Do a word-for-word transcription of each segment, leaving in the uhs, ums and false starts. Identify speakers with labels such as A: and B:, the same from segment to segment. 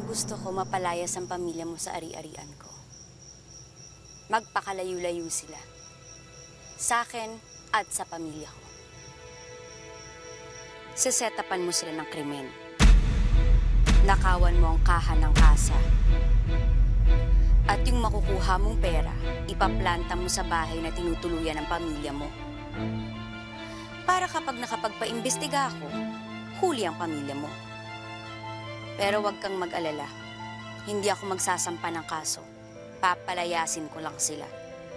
A: gusto ko mapalayas ang pamilya mo sa ari-arian ko. Magpakalayo-layo sila. Sa akin at sa pamilya ko. Sesetapan mo sila ng krimen. Nakawan mo ang kaha ng kasa. At yung makukuha mong pera, ipaplanta mo sa bahay na tinutuluyan ng pamilya mo. Para kapag nakapagpaimbestiga ako, huli ang pamilya mo. Pero huwag kang mag-alala. Hindi ako magsasampa ng kaso. Papalayasin ko lang sila.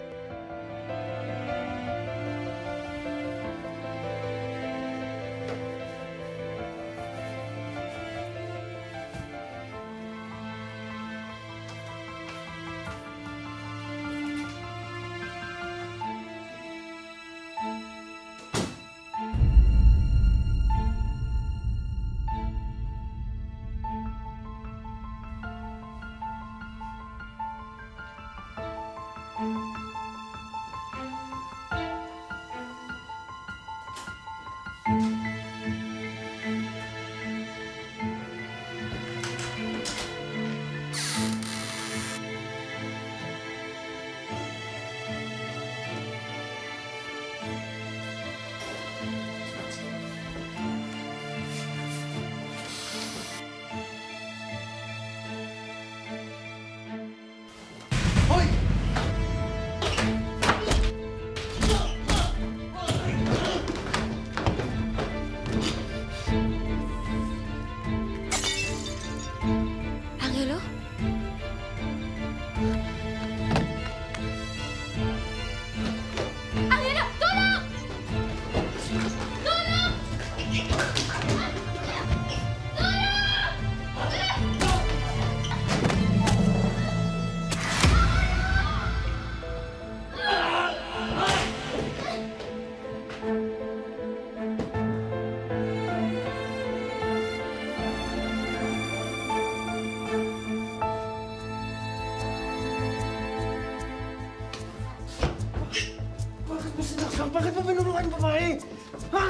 B: Bakit mo binulungan yung babae? Ha?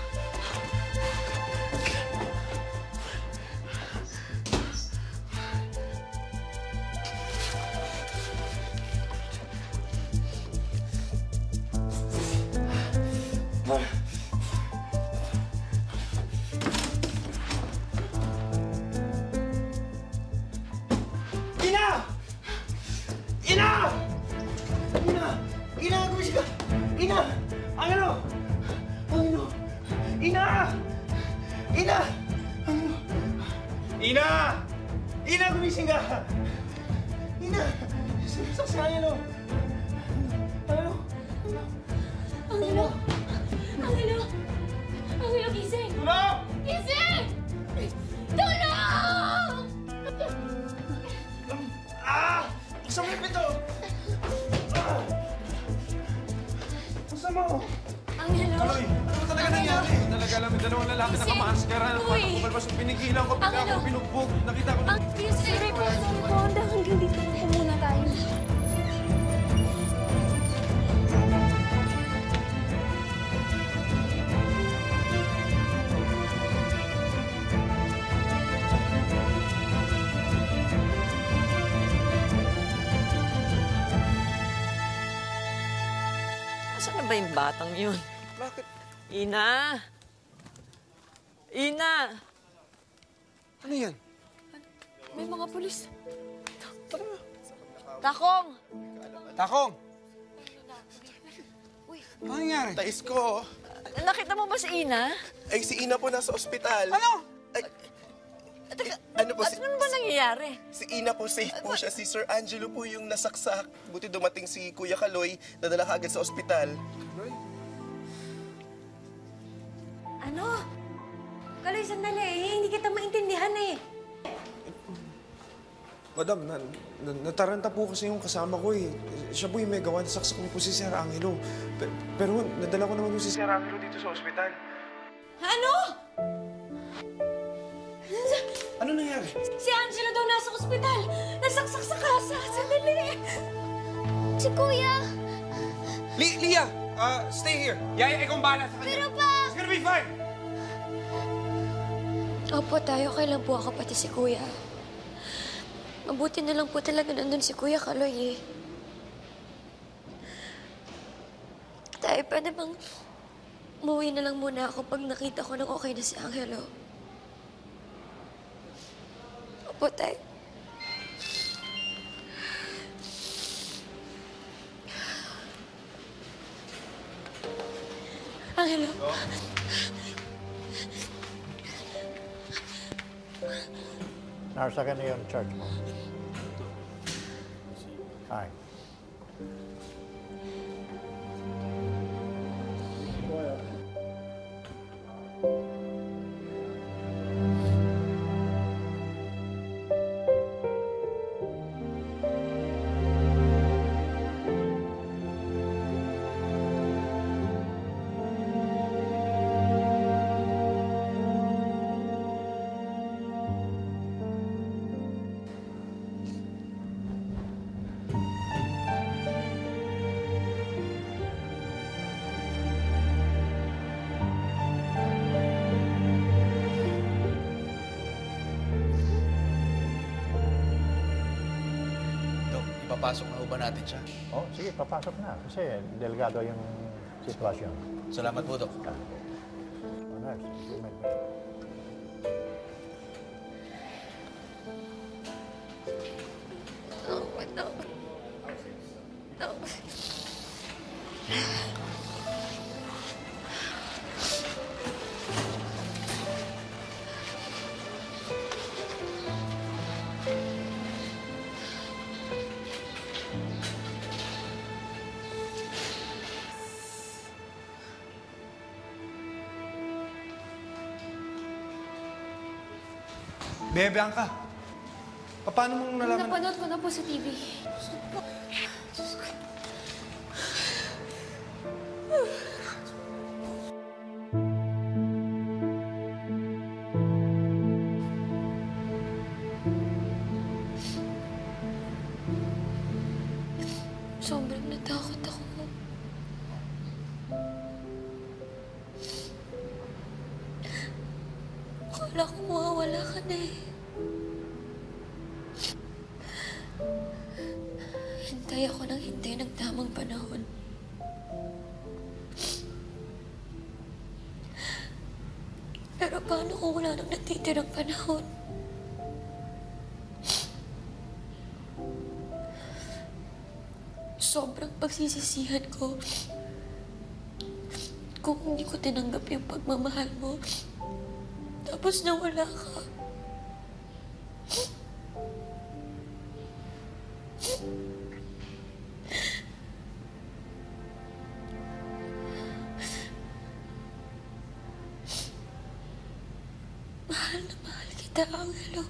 B: Ina! Ina! Ina! Ina! Gumising ka! Ina! Ang ano? Ang ano? Ina! Ina! Ang ano? Ina! Ina! Gumising ka! Ina! Saksi ang ano? Ang ano?
C: Ang ano? Ang ano? Ang ano? Gising!
B: Tulong!
C: Gising! Tulong!
B: Ah! Buksan mo yung pito! Ah! Buksan mo!
C: Angelo!
D: Kaloy, ano ba talaga nangyari? Talaga lang, yung dalawang lalaki na kamahaskara.
C: Uy!
D: Kumalbas yung pinigilan ko, bigla
C: Angelo!
D: ako binugbog. Nakita ko na...
C: Ang Gising! Honda, hanggang dito na muna tayo.
E: Saan na ba yung batang yun?
D: Bakit?
E: Ina! Ina!
D: Ano yan?
E: May mga pulis.
D: Tara na.
E: Takong!
D: Takong! Ano nangyari?
F: Tais ko.
E: Nakita mo ba si Ina?
F: Ay, si Ina po nasa ospital.
D: Ano?
F: Ay,
E: Teka,
F: ano po
E: at
F: si...
E: ano ba nangyayari?
F: Si Ina po, safe po siya. Si Sir Angelo po yung nasaksak. Buti dumating si Kuya Kaloy, nadala ka agad sa ospital.
C: Ano? Kaloy, sandali eh. Hindi kita maintindihan eh.
D: Madam, na, na, nataranta po kasi yung kasama ko eh. Siya po yung may gawa, nasaksak niyo po si Sir Angelo. Pero, pero nadala ko naman yung si Sir Angelo dito sa ospital.
C: Ano?
D: Ano nangyari?
C: Si Angelo daw nasa ospital. Nasaksak sa kasa. Sandali. Si Kuya.
D: Li Lia! Uh, stay here. Yaya, ikaw ang bahala sa kanya.
C: Pero pa...
D: It's gonna be fine!
C: Opo, tayo. Kailan po ako pati si Kuya. Mabuti na lang po talaga nandun si Kuya Kaloy eh. Tay, pwede bang umuwi na lang muna ako pag nakita ko nang okay na si Angelo? Opo, Tay. Angelo.
G: Nasa ka na yung charge mo. Hi.
H: Dok, ipapasok na ho ba natin siya?
G: Oh, sige, papasok na. Kasi delikado yung sitwasyon.
H: Salamat po, Dok.
G: Oh, nurse, you might be.
C: No, no. No.
D: Bea, Bianca. Paano mong nalaman?
C: Napanood ko na po sa T V. Sobrang natakot ako. Akala ko mawawala ka na eh. Hintay ako ng hintay ng tamang panahon. Pero paano kung wala nang natitirang panahon? Sobrang pagsisisihan ko kung hindi ko tinanggap yung pagmamahal mo. Tapos nawala ka. Mahal na mahal kita, Angelo.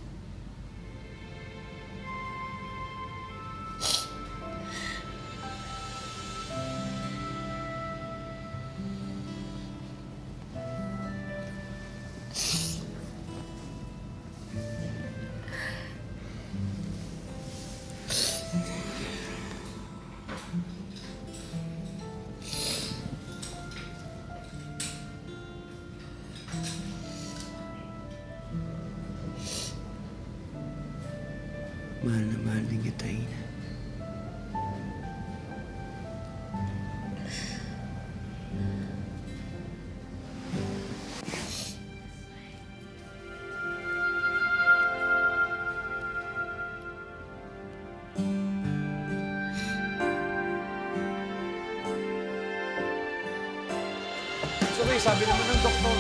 B: Mahal na mahal din kita, Ina.
D: It's okay, sabi naman ng doktor.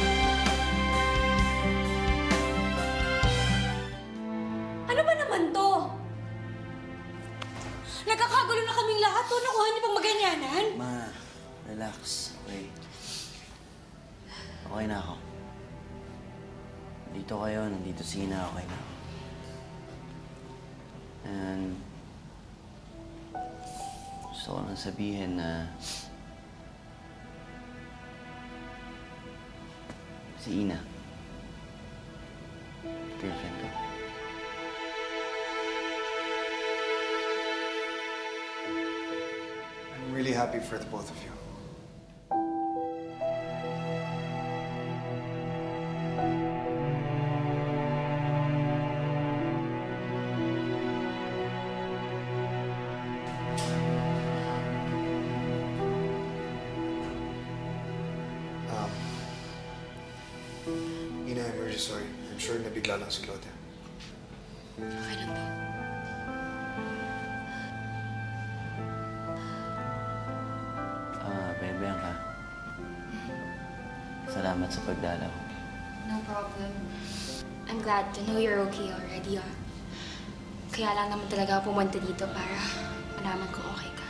C: Ano ba naman to? Nagkakagulo na kaming lahat. To, nakuha niyo pang maganyanan?
B: Ma, relax. Okay. Okay na ako. Dito kayo, nandito si Ina, okay na ako. And gusto ko lang sabihin na si Ina, girlfriend ko.
D: I'm really happy for the both of you. sure na bigla lang si Claudia.
C: Okay lang ba?
I: Ah, Bebeng ha. Salamat sa pagdalaw.
C: No problem. I'm glad to know you're okay already, ah. Kaya lang naman talaga ako pumunta dito para malaman kung okay ka.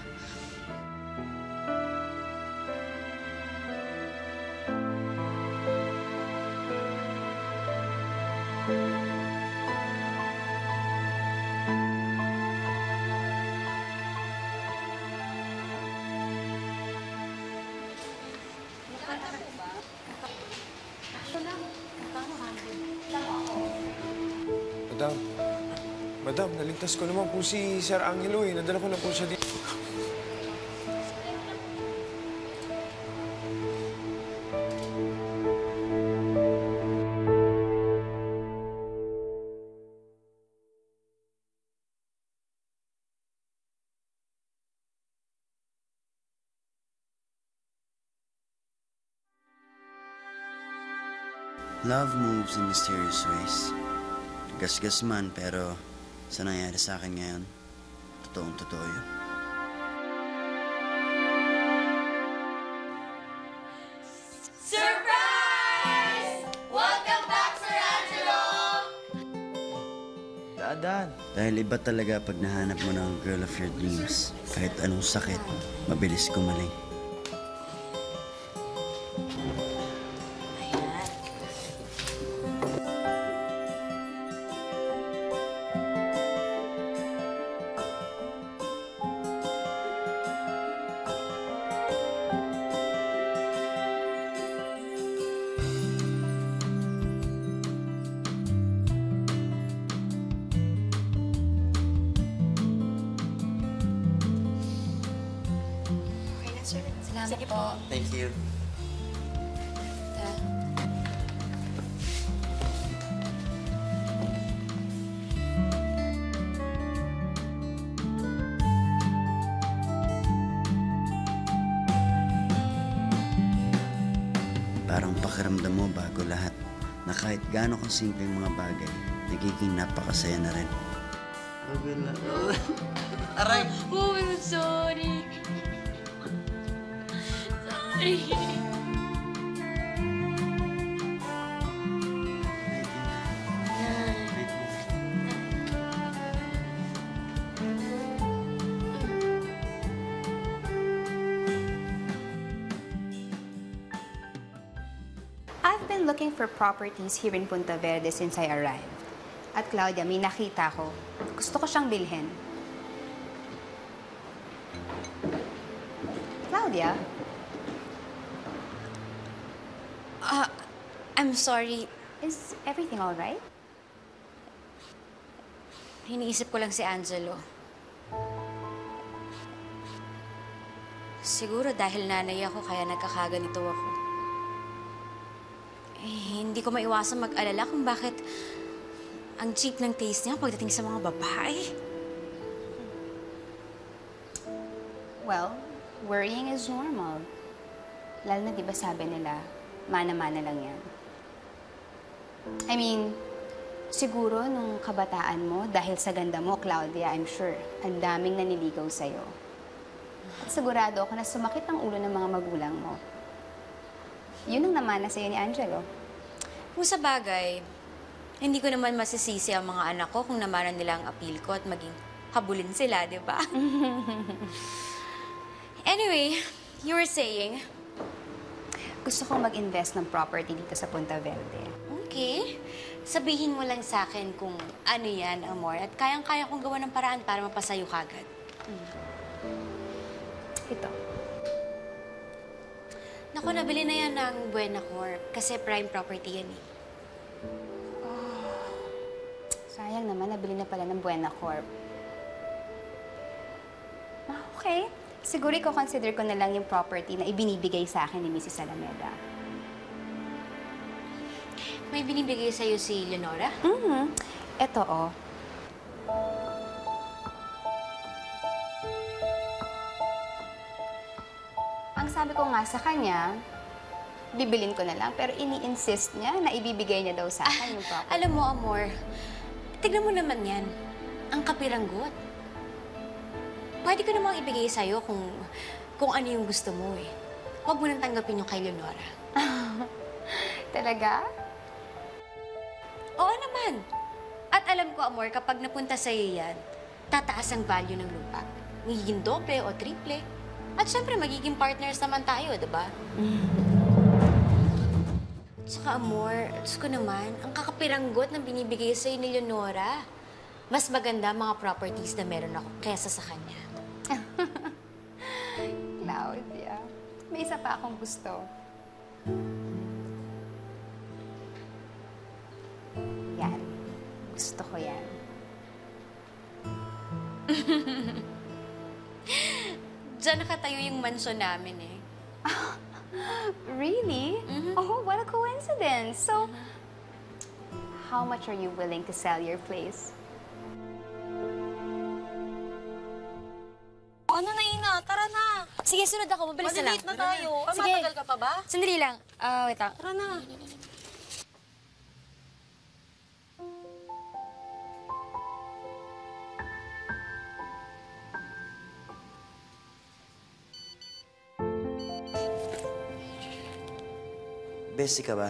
D: Madam, Madam, naligtas ko naman po si Sir Angelo eh. Nadala ko na po siya dito.
J: Love moves in mysterious ways. Gasgas man, pero sa nangyari sa akin ngayon, totoong totoo yun.
C: Surprise! Welcome back, Sir Angelo!
I: Daan.
J: Dahil iba talaga pag nahanap mo ng girl of your dreams. Kahit anong sakit, mabilis kumaling.
C: Salamat po.
J: Thank you. Parang pakiramdam mo bago lahat na kahit gaano kasimpleng mga bagay, nagiging napakasaya na rin.
C: Aray! Oh, I'm sorry. Sorry.
K: I've been looking for properties here in Punta Verde since I arrived. At Claudia, may nakita ko. Gusto ko siyang bilhin. Claudia?
A: Ah, I'm sorry.
K: Is everything all right?
A: Iniisip ko lang si Angelo. Siguro dahil nanay ako kaya nagkakaganito ako. Eh, hindi ko maiwasan mag-alala kung bakit ang cheap ng taste niya pagdating sa mga babae.
K: Well, worrying is normal. Lalo na di ba sabi nila, mana-mana lang yan. I mean, siguro nung kabataan mo, dahil sa ganda mo, Claudia, I'm sure, ang daming naniligaw sa'yo. At sigurado ako na sumakit ang ulo ng mga magulang mo. Yun ang namana sa'yo ni Angelo.
A: Kung sa bagay, hindi ko naman masisisi ang mga anak ko kung namanan nila ang appeal ko at maging habulin sila, di ba? Anyway, you were saying?
K: Gusto kong mag-invest ng property dito sa Punta Verde.
A: Okay. Sabihin mo lang sa akin kung ano yan, Amor, at kayang-kaya kong gawa ng paraan para mapasayo kagad.
K: Mm. Ito.
A: Naku, nabili na yan ng Buena Corp kasi prime property yan eh.
K: Sayang naman, nabili na pala ng Buena Corp. Ah, okay. Siguro i-consider ko na lang yung property na ibinibigay sa akin ni Missus Alameda.
A: May binibigay sa'yo si Leonora?
K: Mm-hmm. Ito, oh. Ang sabi ko nga sa kanya, bibilin ko na lang. Pero ini-insist niya na ibibigay niya daw sa akin yung property.
A: Alam mo, Amor, tignan mo naman yan. Ang kapiranggot. Pwede ko namang ibigay sa'yo kung, kung ano yung gusto mo eh. Huwag mo nang tanggapin yung kay Leonora.
K: Talaga?
A: Oo naman. At alam ko, Amor, kapag napunta sa'yo yan, tataas ang value ng lupa. Magiging doble o triple. At syempre, magiging partners naman tayo, di ba? Tsaka, Amor, Diyos ko naman, ang kakapiranggot ng binibigay sa'yo ni Leonora. Mas maganda mga properties na meron ako kesa sa kanya.
K: Claudia, may isa pa akong gusto. Yan. Gusto ko yan.
A: Diyan nakatayo yung mansion namin eh.
K: Really?
A: Mhm.
K: Oh, what a coincidence. So, how much are you willing to sell your place?
E: Ano na, Ina? Tara na.
A: Sige, sunod ako. Mabilis na lang.
E: Malilate na tayo. Ah,
A: Sige.
E: matagal ka pa ba?
A: Sandali lang. Ah, wait lang.
E: Tara na.
J: Bestie ka ba?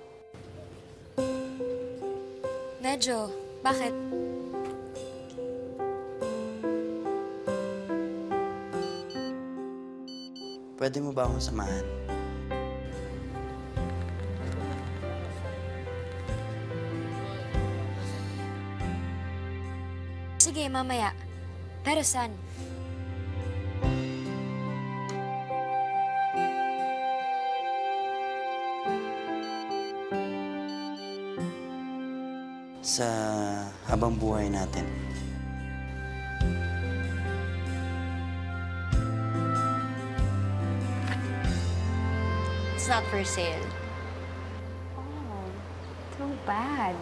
A: Medyo. Bakit?
J: Pwede mo ba akong samahan?
A: Sige, mamaya. Pero saan?
J: Sa habang buhay natin.
A: It's not for sale.
K: Oh, too bad.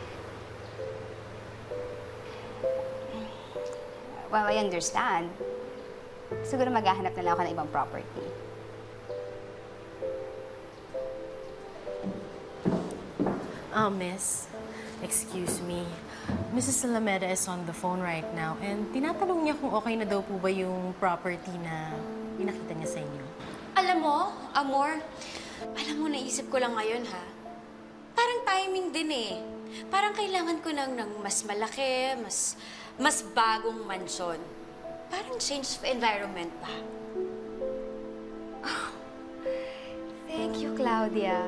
K: Well, I understand. Siguro maghahanap na lang ako ng ibang property.
L: Oh, miss. Excuse me. Missus Alameda is on the phone right now and tinatanong niya kung okay na daw po ba yung property na pinakita niya sa inyo.
A: Alam mo, Amor, alam mo, naisip ko lang ngayon, ha? Parang timing din eh. Parang kailangan ko nang ng mas malaki, mas, mas bagong mansyon. Parang change of environment pa.
K: Thank you, Claudia.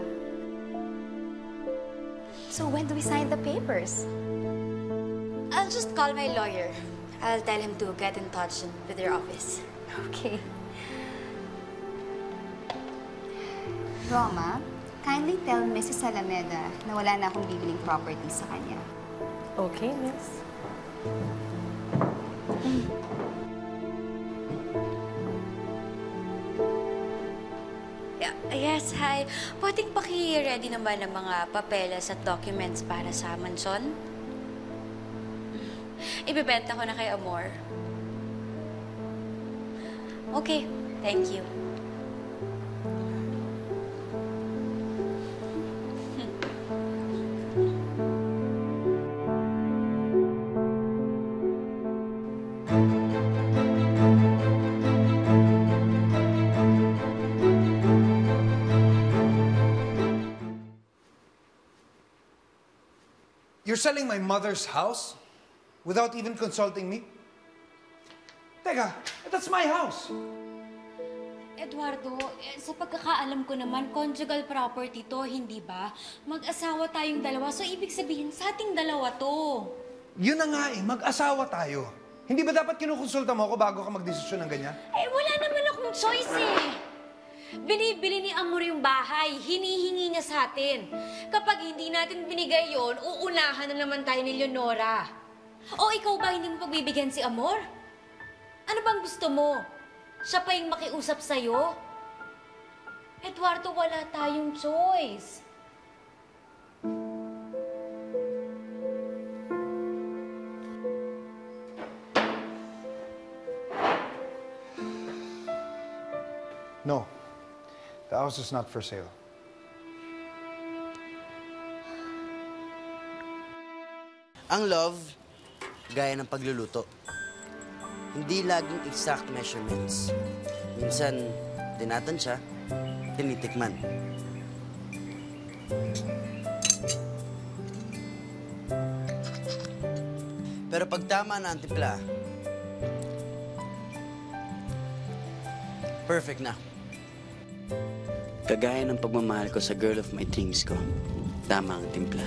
K: So when do we sign the papers?
A: I'll just call my lawyer. I'll tell him to get in touch with your office.
K: Okay. Roma, kindly tell Missus Alameda na wala na akong bibiling property sa kanya.
L: Okay, miss.
A: Yeah, yes, hi. Pwedeng paki-ready naman ng mga papeles at documents para sa mansyon? Ibebenta ko na kay Amor. Okay, thank you.
B: You're selling my mother's house without even consulting me? Teka, that's my house.
A: Eduardo, eh, sa pagkakaalam ko naman, conjugal property to, hindi ba? Mag-asawa tayong dalawa, so ibig sabihin, sa ating dalawa to.
B: Yun na nga eh, mag-asawa tayo. Hindi ba dapat kinukonsulta mo ako bago ka magdesisyon ng ganyan?
A: Eh, wala naman akong choice eh. Binibili ni Amor yung bahay, hinihingi niya sa atin. Kapag hindi natin binigay yon, uunahan na naman tayo ni Leonora. O ikaw ba hindi mo pagbibigyan si Amor? Ano bang gusto mo? Siya pa yung makiusap sa'yo? Eduardo, wala tayong choice.
B: No. The house is not for sale.
J: Ang love, gaya ng pagluluto. Hindi laging exact measurements. Minsan, tinatansya, tinitikman. Pero pag tama na ang timpla, perfect na. Kagaya ng pagmamahal ko sa girl of my dreams ko, tama ang timpla.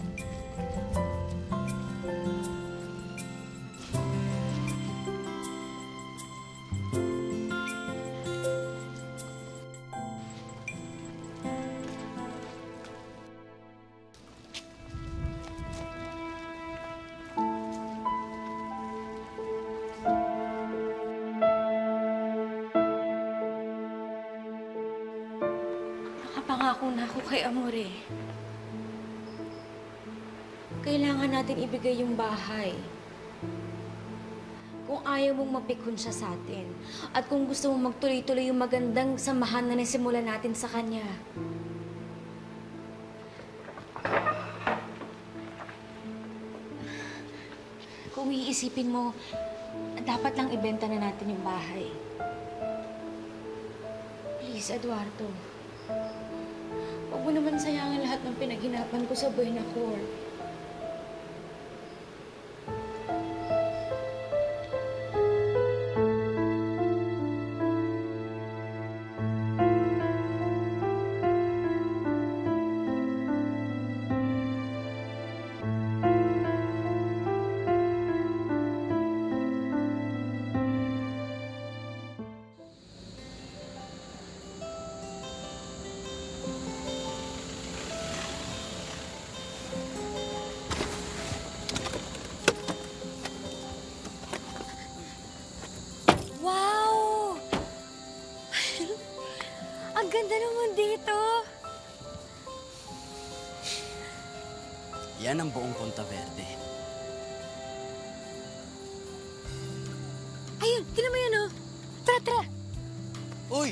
E: Nakapangako na ako kay Amore. Kailangan natin ibigay yung bahay. Kung ayaw mong mapikon siya sa atin, at kung gusto mong magtuloy-tuloy yung magandang samahan na nasimulan natin sa kanya. Kung iisipin mo, dapat lang ibenta na natin yung bahay. Please, Eduardo. Huwag mo naman sayangin lahat ng pinaghinapan ko sa Buena Corp.
A: Wow! Ang ganda naman dito.
J: Yan ang buong Punta Verde.
A: Ayun, tinan mo yun, oh. Tara, tara.
J: Uy!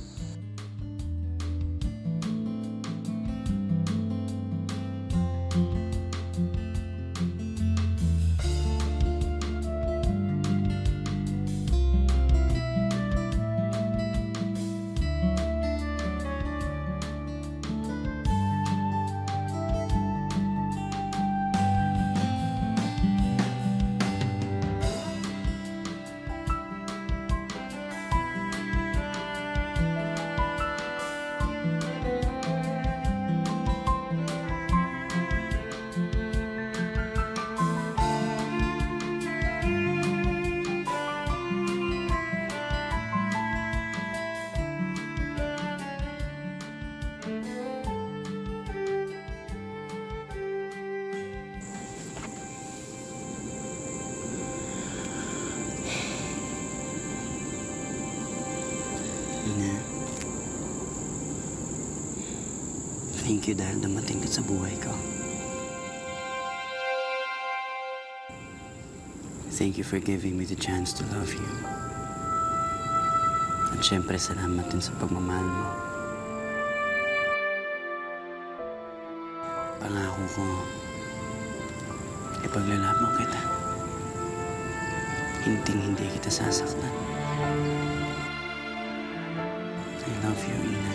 J: Ina, thank you dahil dumating ka sa buhay ko. Thank you for giving me the chance to love you. At syempre, salamat din sa pagmamahal mo. Pangako ko, ipaglalaban kita. Hinding-hindi kita sasaktan. I love you, Ina.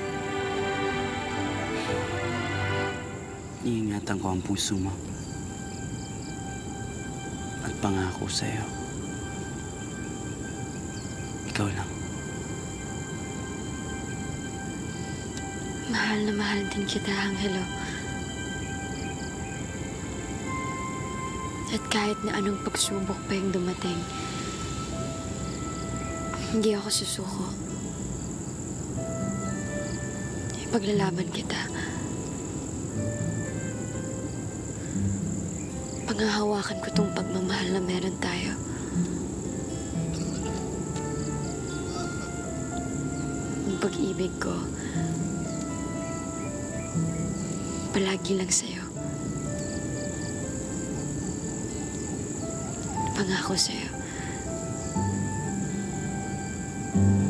J: Iingatan ko ang puso mo. At pangako sa'yo, ikaw lang.
C: Mahal na mahal din kita, Angelo. At kahit na anong pagsubok pa yung dumating, hindi ako susuko. Ipaglalaban kita. Panghahawakan ko tong pagmamahal na meron tayo. Ang pag-ibig ko, palagi lang sa'yo. Pangako sa'yo.